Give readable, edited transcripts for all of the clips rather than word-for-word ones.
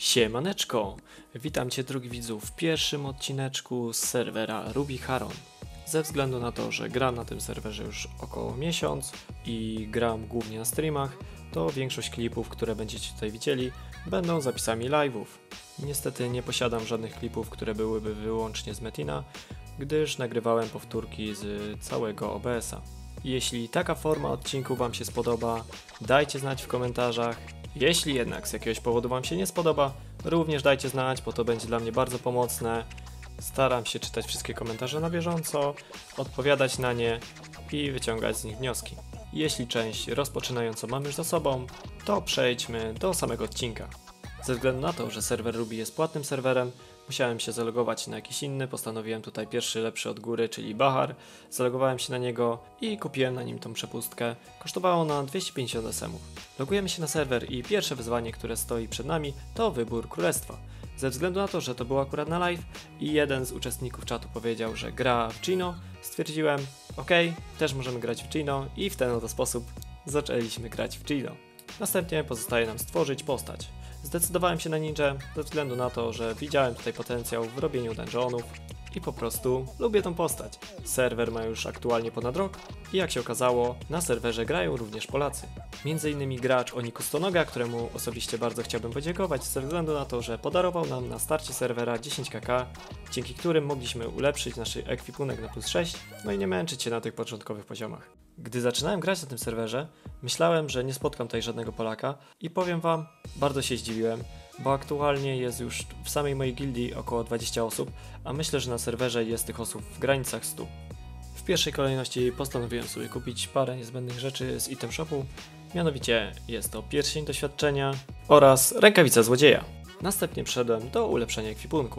Siemaneczko! Witam Cię, drogi widzu, w pierwszym odcineczku z serwera Ruby Haron. Ze względu na to, że gram na tym serwerze już około miesiąc i gram głównie na streamach, to większość klipów, które będziecie tutaj widzieli, będą zapisami live'ów. Niestety nie posiadam żadnych klipów, które byłyby wyłącznie z Metina, gdyż nagrywałem powtórki z całego OBS-a. Jeśli taka forma odcinku Wam się spodoba, dajcie znać w komentarzach. Jeśli jednak z jakiegoś powodu Wam się nie spodoba, również dajcie znać, bo to będzie dla mnie bardzo pomocne. Staram się czytać wszystkie komentarze na bieżąco, odpowiadać na nie i wyciągać z nich wnioski. Jeśli część rozpoczynającą mam już za sobą, to przejdźmy do samego odcinka. Ze względu na to, że serwer Ruby jest płatnym serwerem, musiałem się zalogować na jakiś inny, postanowiłem tutaj pierwszy lepszy od góry, czyli Bahar. Zalogowałem się na niego i kupiłem na nim tą przepustkę. Kosztowało ona 250 SM-ów. Logujemy się na serwer i pierwsze wyzwanie, które stoi przed nami, to wybór królestwa. Ze względu na to, że to było akurat na live i jeden z uczestników czatu powiedział, że gra w Gino, stwierdziłem, ok, też możemy grać w Gino i w ten oto sposób zaczęliśmy grać w Gino. Następnie pozostaje nam stworzyć postać. Zdecydowałem się na ninja ze względu na to, że widziałem tutaj potencjał w robieniu dungeonów i po prostu lubię tą postać. Serwer ma już aktualnie ponad rok i jak się okazało, na serwerze grają również Polacy. Między innymi gracz Oniku Stonoga, któremu osobiście bardzo chciałbym podziękować ze względu na to, że podarował nam na starcie serwera 10 kk, dzięki którym mogliśmy ulepszyć nasz ekwipunek na +6, no i nie męczyć się na tych początkowych poziomach. Gdy zaczynałem grać na tym serwerze, myślałem, że nie spotkam tutaj żadnego Polaka i powiem wam, bardzo się zdziwiłem, bo aktualnie jest już w samej mojej gildii około 20 osób, a myślę, że na serwerze jest tych osób w granicach 100. W pierwszej kolejności postanowiłem sobie kupić parę niezbędnych rzeczy z item shopu, mianowicie jest to pierścień doświadczenia oraz rękawica złodzieja. Następnie przeszedłem do ulepszenia ekwipunku.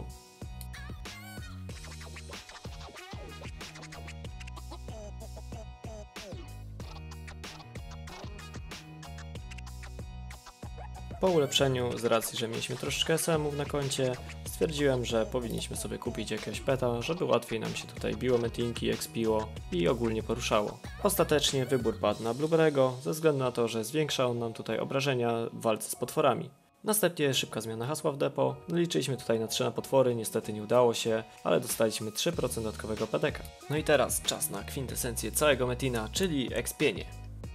Po ulepszeniu, z racji, że mieliśmy troszeczkę SM-ów na koncie, stwierdziłem, że powinniśmy sobie kupić jakiegoś peta, żeby łatwiej nam się tutaj biło metinki, expiło i ogólnie poruszało. Ostatecznie wybór padł na Blueberry'ego, ze względu na to, że zwiększa on nam tutaj obrażenia w walce z potworami. Następnie szybka zmiana hasła w depo, liczyliśmy tutaj na 3 na potwory, niestety nie udało się, ale dostaliśmy 3% dodatkowego pedeka. No i teraz czas na kwintesencję całego metina, czyli expienie.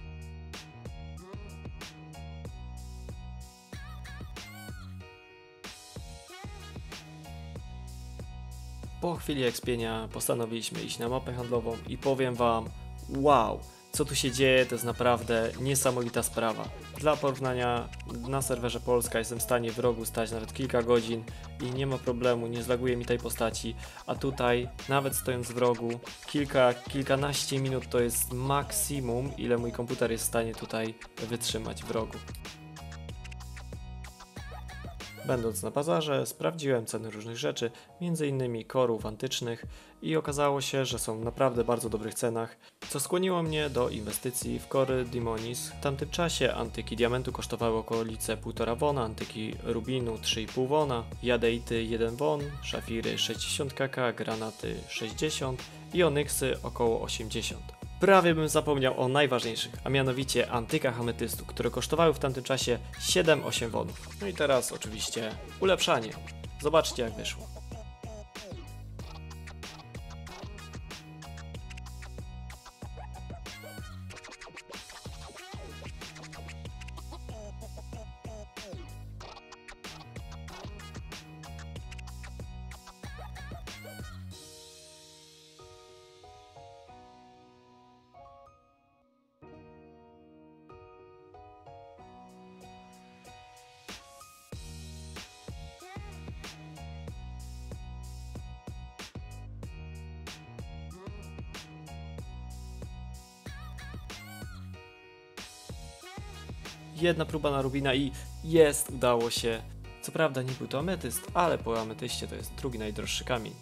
Po chwili expienia postanowiliśmy iść na mapę handlową i powiem wam, wow, co tu się dzieje, to jest naprawdę niesamowita sprawa. Dla porównania, na serwerze Polska jestem w stanie w rogu stać nawet kilka godzin i nie ma problemu, nie zlaguje mi tej postaci, a tutaj nawet stojąc w rogu kilkanaście minut to jest maksimum, ile mój komputer jest w stanie tutaj wytrzymać w rogu. Będąc na bazarze, sprawdziłem ceny różnych rzeczy, m.in. korów antycznych i okazało się, że są naprawdę bardzo dobrych cenach, co skłoniło mnie do inwestycji w kory Dimonis. W tamtym czasie antyki diamentu kosztowały okolice 1,5 wona, antyki rubinu 3,5 wona, jadeity 1 won, szafiry 60 kk, granaty 60 i onyksy około 80. Prawie bym zapomniał o najważniejszych, a mianowicie antykach ametystu, które kosztowały w tamtym czasie 7-8 wonów. No i teraz oczywiście ulepszanie. Zobaczcie jak wyszło. Jedna próba na rubina i jest, udało się. Co prawda nie był to ametyst, ale po ametyście to jest drugi najdroższy kamień.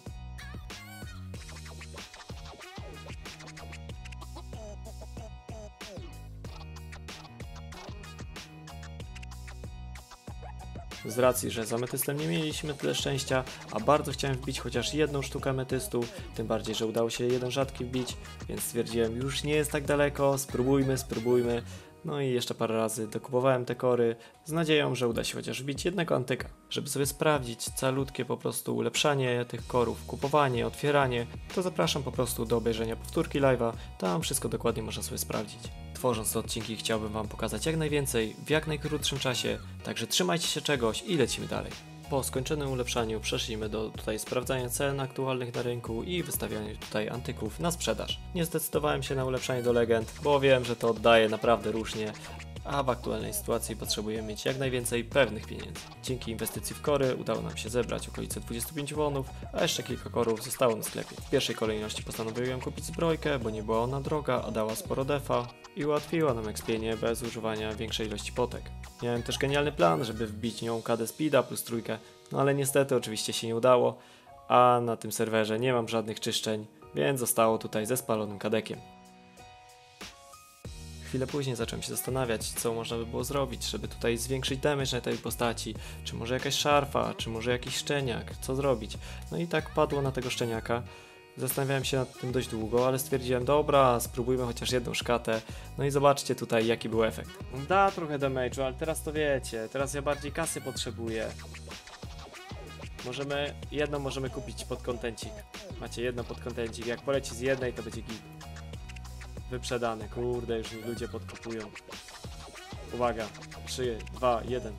Z racji, że z ametystem nie mieliśmy tyle szczęścia, a bardzo chciałem wbić chociaż jedną sztukę ametystu, tym bardziej, że udało się jeden rzadki wbić, więc stwierdziłem, już nie jest tak daleko, spróbujmy. No i jeszcze parę razy dokupowałem te kory z nadzieją, że uda się chociaż wbić jednego antyka. Żeby sobie sprawdzić calutkie po prostu ulepszanie tych korów, kupowanie, otwieranie, to zapraszam po prostu do obejrzenia powtórki live'a, tam wszystko dokładnie można sobie sprawdzić. Tworząc te odcinki chciałbym wam pokazać jak najwięcej, w jak najkrótszym czasie, także trzymajcie się czegoś i lecimy dalej. Po skończonym ulepszaniu przeszliśmy do tutaj sprawdzania cen aktualnych na rynku i wystawiania tutaj antyków na sprzedaż. Nie zdecydowałem się na ulepszanie do legend, bo wiem, że to oddaje naprawdę różnie, a w aktualnej sytuacji potrzebujemy mieć jak najwięcej pewnych pieniędzy. Dzięki inwestycji w kory udało nam się zebrać okolice 25 wonów, a jeszcze kilka korów zostało na sklepie. W pierwszej kolejności postanowiłem kupić zbrojkę, bo nie była ona droga, a dała sporo defa i ułatwiła nam expienie bez używania większej ilości potek. Miałem też genialny plan, żeby wbić nią KD Speeda plus trójkę, no ale niestety oczywiście się nie udało, a na tym serwerze nie mam żadnych czyszczeń, więc zostało tutaj ze spalonym kadekiem. Chwilę później zacząłem się zastanawiać, co można by było zrobić, żeby tutaj zwiększyć damage na tej postaci, czy może jakaś szarfa, czy może jakiś szczeniak, co zrobić. No i tak padło na tego szczeniaka. Zastanawiałem się nad tym dość długo, ale stwierdziłem, dobra, spróbujmy chociaż jedną szkatę. No i zobaczcie tutaj, jaki był efekt. Da trochę damage'u, ale teraz to wiecie, teraz ja bardziej kasy potrzebuję. Możemy kupić pod kontencik. Macie jedno pod kontencik, jak poleci z jednej, to będzie git. Wyprzedane, kurde, już mi ludzie podkupują. Uwaga, 3, 2, 1.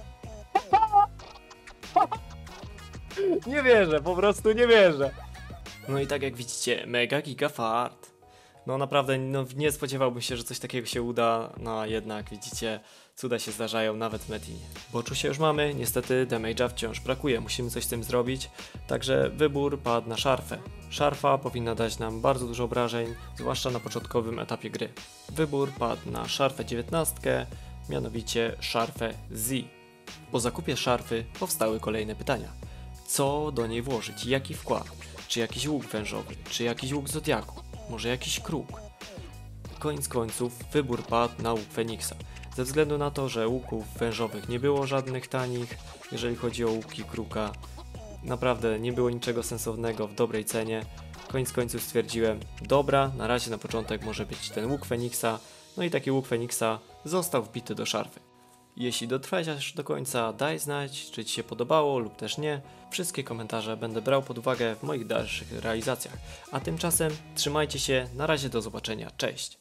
Nie wierzę, po prostu nie wierzę. No i tak jak widzicie, mega giga fart. No naprawdę, no nie spodziewałbym się, że coś takiego się uda, no a jednak widzicie, cuda się zdarzają nawet w Metinie. Boczusia już mamy, niestety damage'a wciąż brakuje, musimy coś z tym zrobić, także wybór padł na szarfę. Szarfa powinna dać nam bardzo dużo obrażeń, zwłaszcza na początkowym etapie gry. Wybór padł na szarfę 19, mianowicie szarfę Z. Po zakupie szarfy powstały kolejne pytania. Co do niej włożyć? Jaki wkład? Czy jakiś łuk wężowy? Czy jakiś łuk zodiaku? Może jakiś kruk? Koniec końców wybór padł na łuk Feniksa. Ze względu na to, że łuków wężowych nie było żadnych tanich, jeżeli chodzi o łuki kruka, naprawdę nie było niczego sensownego w dobrej cenie. Koniec końców stwierdziłem, dobra, na razie na początek może być ten łuk Feniksa, no i taki łuk Feniksa został wbity do szarfy. Jeśli dotrwałeś aż do końca, daj znać, czy Ci się podobało lub też nie. Wszystkie komentarze będę brał pod uwagę w moich dalszych realizacjach. A tymczasem trzymajcie się, na razie do zobaczenia, cześć!